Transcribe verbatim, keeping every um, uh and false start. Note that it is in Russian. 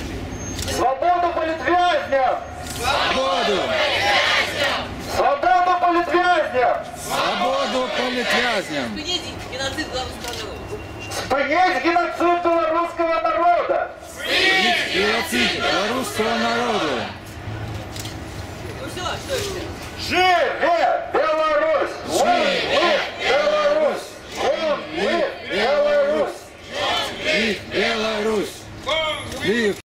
Свободу политвязням! Свободу! Свободу политвязням! Свободу политвязням! Спинить геноцид белорусского народа! Спинить геноцид белорусского народа! Спинить геноцид белорусского народа! Ну все, что еще? Живе!